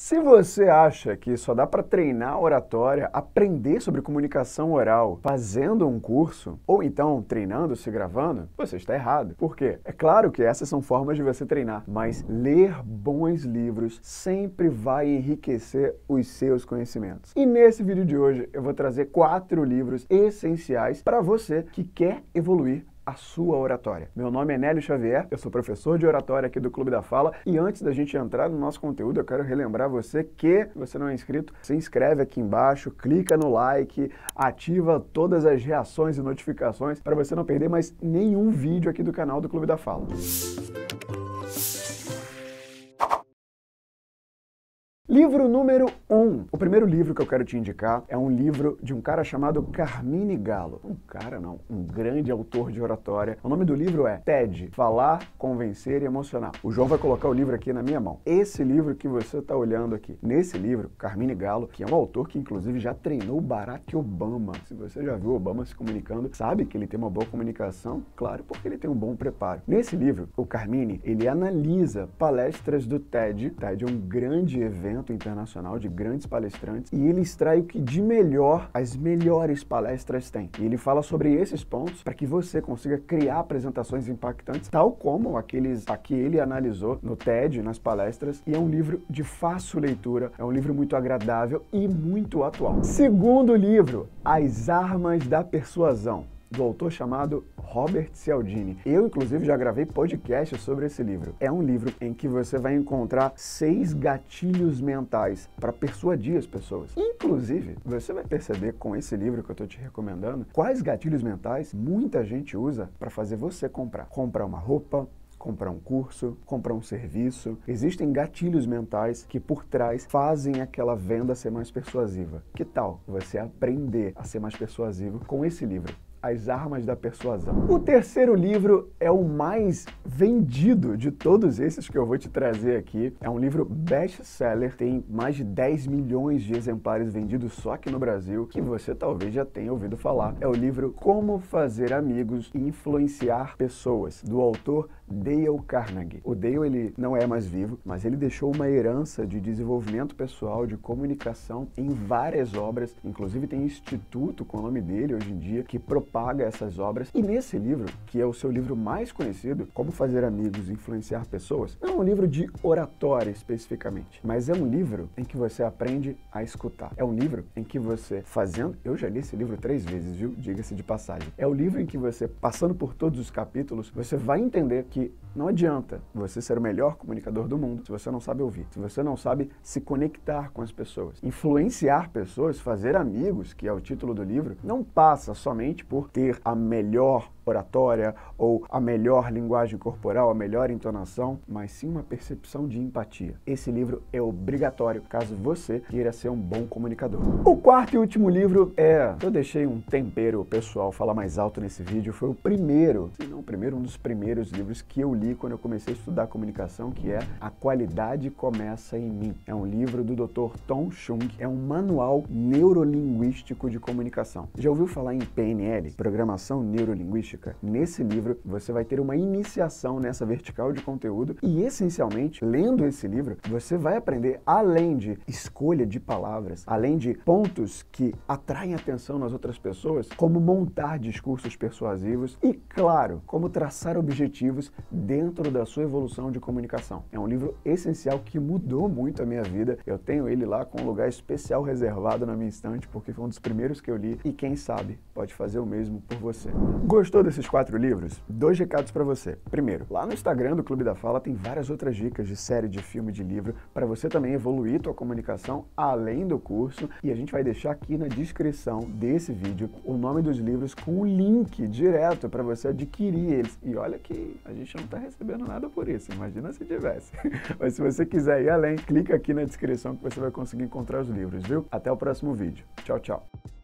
Se você acha que só dá para treinar oratória, aprender sobre comunicação oral fazendo um curso, ou então treinando, se gravando, você está errado. Por quê? É claro que essas são formas de você treinar, mas ler bons livros sempre vai enriquecer os seus conhecimentos. E nesse vídeo de hoje eu vou trazer 4 livros essenciais para você que quer evoluir a sua oratória. Meu nome é Nélio Xavier, eu sou professor de oratória aqui do Clube da Fala e antes da gente entrar no nosso conteúdo, eu quero relembrar você que, se você não é inscrito, se inscreve aqui embaixo, clica no like, ativa todas as reações e notificações para você não perder mais nenhum vídeo aqui do canal do Clube da Fala. Livro número 1. O primeiro livro que eu quero te indicar é um livro de um cara chamado Carmine Gallo. Um grande autor de oratória. O nome do livro é TED, Falar, Convencer e Emocionar. O João vai colocar o livro aqui na minha mão. Esse livro que você está olhando aqui. Nesse livro, Carmine Gallo, que é um autor que inclusive já treinou Barack Obama. Se você já viu Obama se comunicando, sabe que ele tem uma boa comunicação? Claro, porque ele tem um bom preparo. Nesse livro, o Carmine, ele analisa palestras do TED. TED é um grande evento internacional de grandes palestrantes e ele extrai o que de melhor as melhores palestras têm. E ele fala sobre esses pontos para que você consiga criar apresentações impactantes, tal como aqueles que ele analisou no TED, nas palestras, e é um livro de fácil leitura, é um livro muito agradável e muito atual. Segundo livro, As Armas da Persuasão, do autor chamado Robert Cialdini. Eu, inclusive, já gravei podcast sobre esse livro. É um livro em que você vai encontrar 6 gatilhos mentais para persuadir as pessoas. Inclusive, você vai perceber com esse livro que eu estou te recomendando, quais gatilhos mentais muita gente usa para fazer você comprar. Comprar uma roupa, comprar um curso, comprar um serviço. Existem gatilhos mentais que por trás fazem aquela venda ser mais persuasiva. Que tal você aprender a ser mais persuasivo com esse livro? As Armas da Persuasão. O terceiro livro é o mais vendido de todos esses que eu vou te trazer aqui. É um livro best-seller, tem mais de 10 milhões de exemplares vendidos só aqui no Brasil, que você talvez já tenha ouvido falar. É o livro Como Fazer Amigos e Influenciar Pessoas, do autor Dale Carnegie. O Dale, ele não é mais vivo, mas ele deixou uma herança de desenvolvimento pessoal, de comunicação em várias obras, inclusive tem instituto com o nome dele hoje em dia, que propaga essas obras. E nesse livro, que é o seu livro mais conhecido, Como Fazer Amigos e Influenciar Pessoas, não é um livro de oratória especificamente, mas é um livro em que você aprende a escutar. É um livro em que você eu já li esse livro 3 vezes, viu? Diga-se de passagem. É o livro em que você, passando por todos os capítulos, você vai entender que não adianta você ser o melhor comunicador do mundo se você não sabe ouvir, se você não sabe se conectar com as pessoas. Influenciar pessoas, fazer amigos, que é o título do livro, não passa somente por ter a melhor oratória ou a melhor linguagem corporal, a melhor entonação, mas sim uma percepção de empatia. Esse livro é obrigatório caso você queira ser um bom comunicador. O quarto e último livro eu deixei um tempero pessoal falar mais alto nesse vídeo, foi o primeiro, se não o primeiro, um dos primeiros livros que eu li quando eu comecei a estudar comunicação, que é A Qualidade Começa em Mim. É um livro do Dr. Tom Chung, é um manual neurolinguístico de comunicação. Já ouviu falar em PNL, Programação Neurolinguística? Nesse livro, você vai ter uma iniciação nessa vertical de conteúdo e, essencialmente, lendo esse livro, você vai aprender, além de escolha de palavras, além de pontos que atraem atenção nas outras pessoas, como montar discursos persuasivos e, claro, como traçar objetivos dentro da sua evolução de comunicação. É um livro essencial que mudou muito a minha vida. Eu tenho ele lá com um lugar especial reservado na minha estante, porque foi um dos primeiros que eu li e, quem sabe, pode fazer o mesmo por você. Gostou desses 4 livros? 2 recados para você. Primeiro, lá no Instagram do Clube da Fala tem várias outras dicas de série, de filme, de livro, para você também evoluir tua comunicação além do curso, e a gente vai deixar aqui na descrição desse vídeo o nome dos livros com o link direto para você adquirir eles. E olha que a gente não está recebendo nada por isso, imagina se tivesse. Mas se você quiser ir além, clica aqui na descrição que você vai conseguir encontrar os livros, viu? Até o próximo vídeo. Tchau, tchau.